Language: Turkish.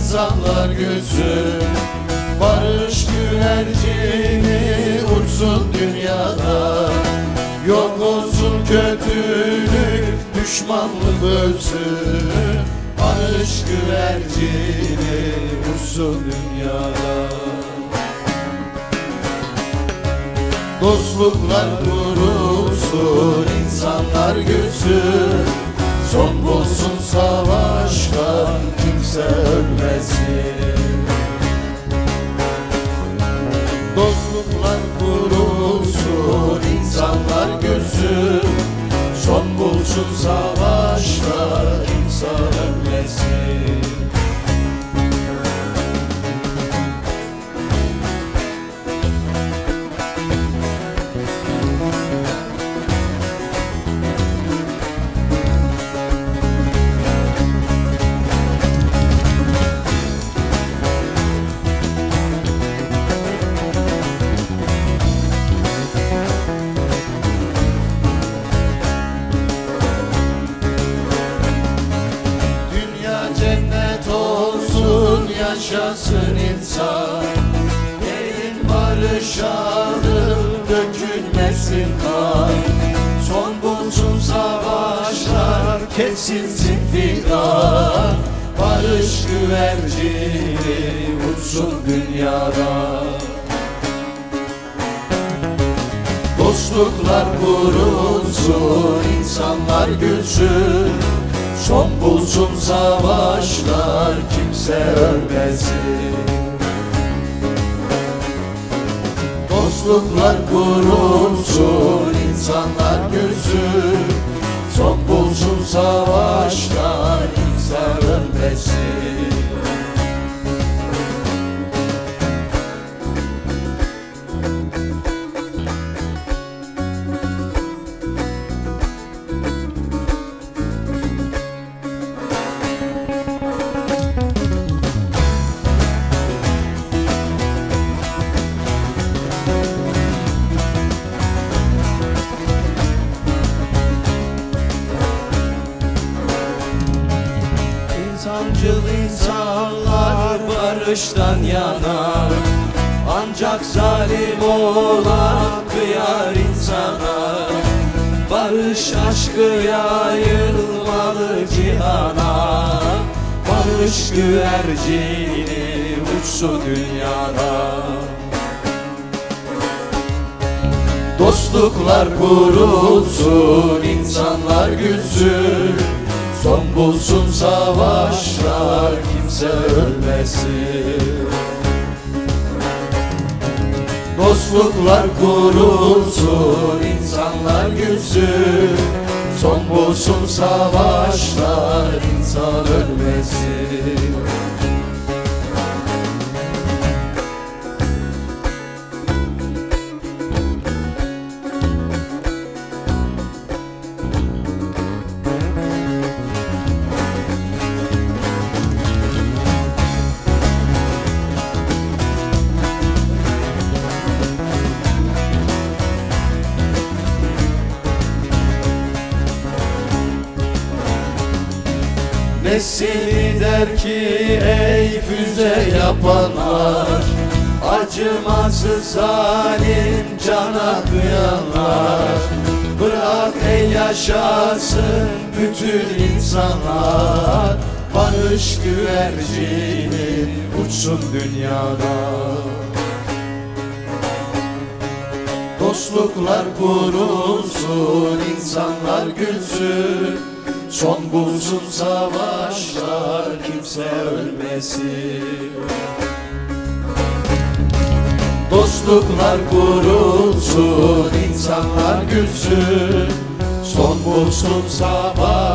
insanlar gülsün, barış güvercini uçsun dünyada. Yok olsun kötülük, düşmanlık ölsün, barış güvercini uçsun dünyada. Dostluklar kurulsun, insanlar gülsün, son bulsun savaşlar, kimse ölmesin. Dostluklar kurulsun, insanlar gülsün, son bulsun savaşlar, kimse ölmesin. Cennet olsun, yaşasın insan. Gelin barışalım, dökülmesin kan. Son bulsun savaşlar, kesilsin figan. Barış güvercini uçsun dünyada. Dostluklar kurulsun, insanlar gülsün, son bulsun savaşlar, kimse ölmesin. Dostluklar kurulsun, insanlar gülsün, son bulsun savaşlar, kimse ölmesin. İnsancıl insanlar barıştan yana, ancak zalim olan kıyar insana. Barış aşkı yayılmalı cihana, barış güvercini uçsun dünyada. Dostluklar kurulsun, insanlar gülsün, son bulsun savaşlar, kimse ölmesin. Dostluklar kurulsun, insanlar gülsün, son bulsun savaşlar, insan ölmesin. Nesini der ki ey füze yapanlar, acımasız zalim cana kıyanlar. Bırak ey yaşasın bütün insanlar, barış güvercini uçsun dünyada. Dostluklar kurulsun, insanlar gülsün, son bulsun savaşlar, kimse ölmesin. Dostluklar kurulsun, insanlar gülsün, son bulsun savaşlar.